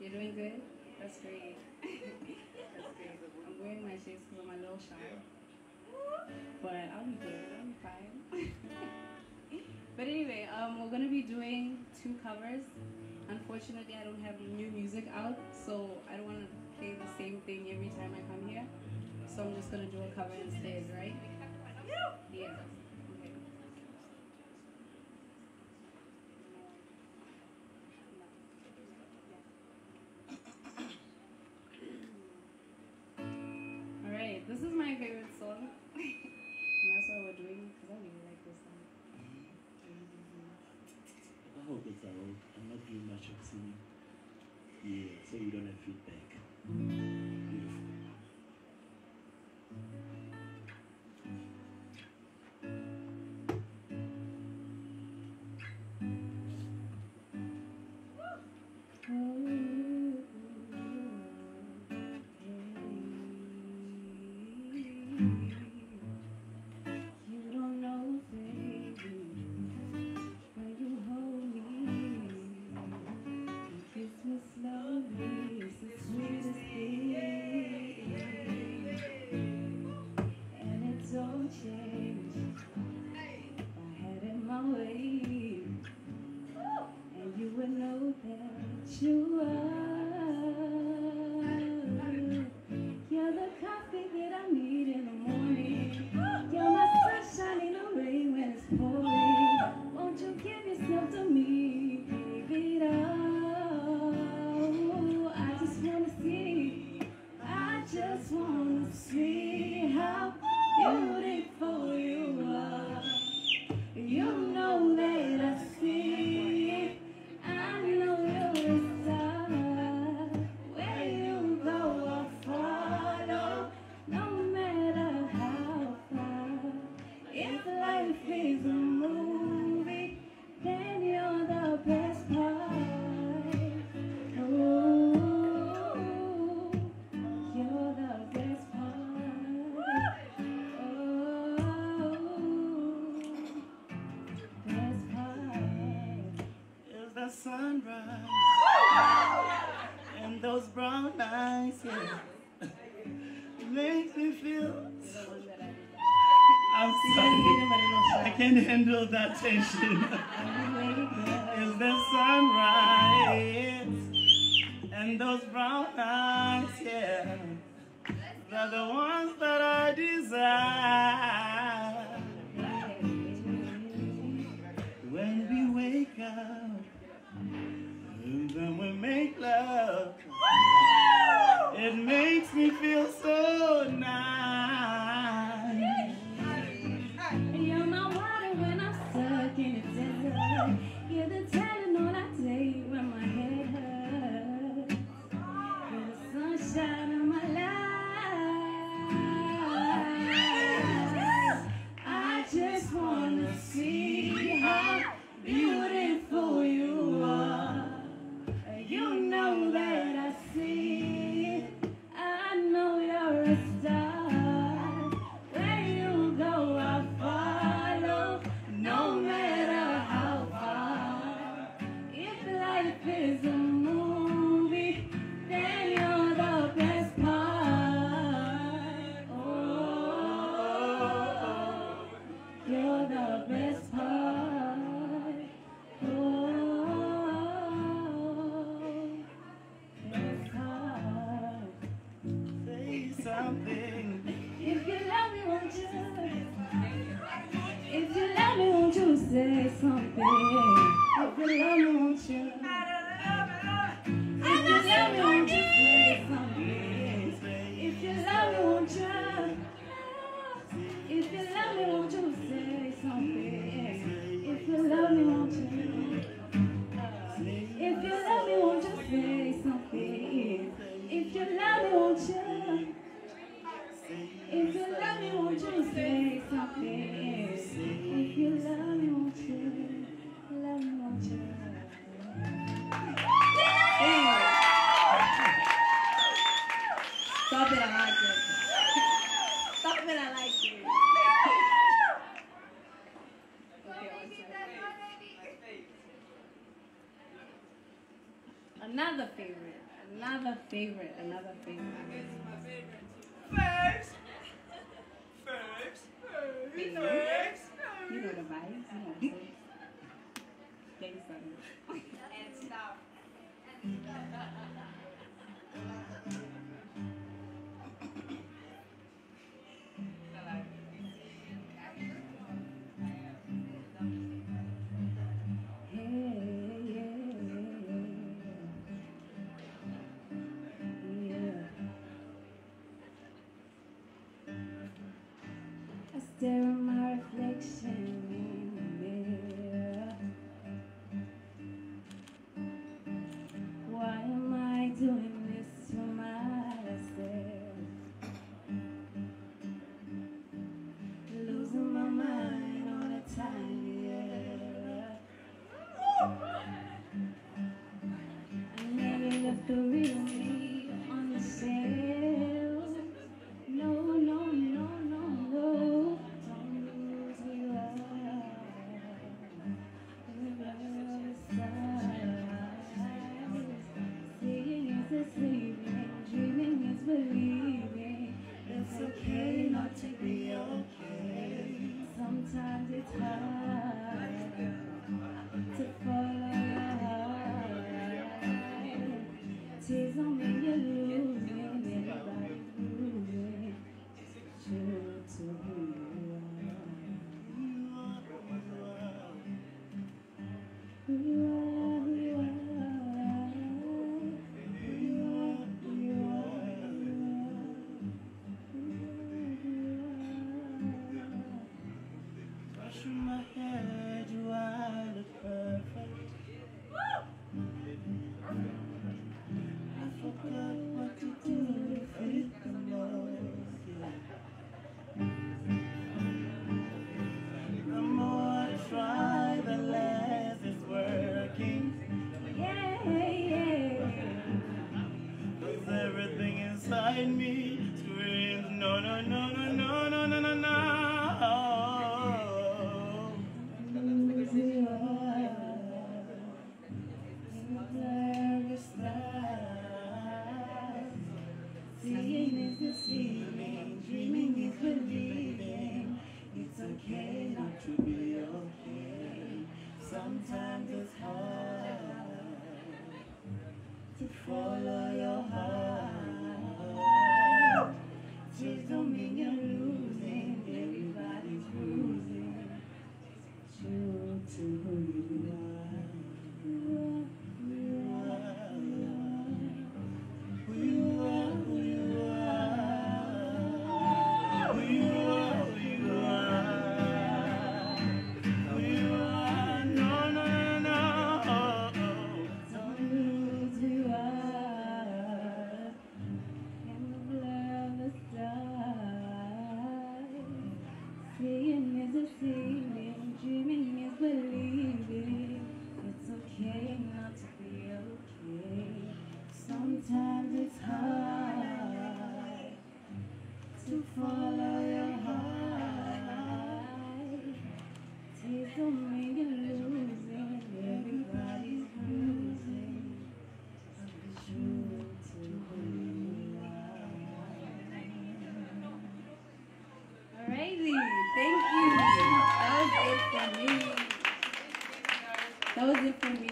You're doing good? That's great. That's great. I'm wearing my shades because I'm a little shy. But I'll be good. I'll be fine. But anyway, we're going to be doing 2 covers. Unfortunately, I don't have new music out, so I don't want to play the same thing every time I come here. So I'm just going to do a cover instead, right? Yeah. Okay. Alright, this is my favorite song. And that's why we're doing it, because I really like this song. I hope it's alright. I'm not doing much of singing. Yeah, so you don't have feedback. Beautiful. Sunrise and those brown eyes, yeah, makes me feel. I'm sorry, I can't handle that tension. It's the sunrise and those brown eyes, yeah, they're the ones that I desire. When we wake up and then we make love, it makes me feel so nice. You're my water when I'm stuck in a desert. You're the Tylenol I take when my head hurts. You're the sunshine of my life. I just wanna see how beautiful you are. You know that I see it. I know you're a star. Where you go, I follow, no matter how far. If life is a movie, then you're the best part. Oh, you're the best part. Oh. Something. If you love me, won't you? If you love me, won't you say something? If you love me, won't you? If you love me, won't you say something? If you love me, won't you? If you love me, won't you say something? If you love me, won't you? If you love me, won't you say something? If you love me, won't you? If you love me, won't you say something? If you love me, won't you? Love me, won't you? Hey. Stop it, I like it. Stop it, I like it. Okay, another favorite. Another favorite, another favorite. First. You know the vibes, you know. Thanks, son. And stop. I stare at my reflection in the mirror. Why am I doing this to myself? Losing my mind all the time, yeah. I never left the real me on the shelf. No, no, no, no, no. Don't lose who you are. Love is seeing is deceiving, dreaming is believing. It's okay not to be okay. Sometimes it's hard to follow your heart. Tears don't mean you're losing, everybody's losing. True to who you are. Who you are, who you are. Who you are, who you are, who you are. Brushing my hair, do I look perfect? I forgot what to do to fit the most, yeah. The more I try, the less it's working. Yeah, yeah. 'Cause everything inside me screams, no, no, no, no, no, no, no, no, no. Lose who you are. Seeing is deceiving, dreaming is believing. It's okay not to be okay. Sometimes it's hard to follow your heart. Tears don't mean you're losing, everybody's losing. True to who you are. Who you are, who you are. Who you are, who you are. Who you are, no, no, no. Don't lose who you are. In the blur of the sky. Seeing is deceiving, dreaming is believing. It's okay not to be okay. Sometimes it's hard to follow your heart. Tears don't mean you're losing, everybody's losing. True to who you are. Alrighty, thank you. That was it for me. That was it for me.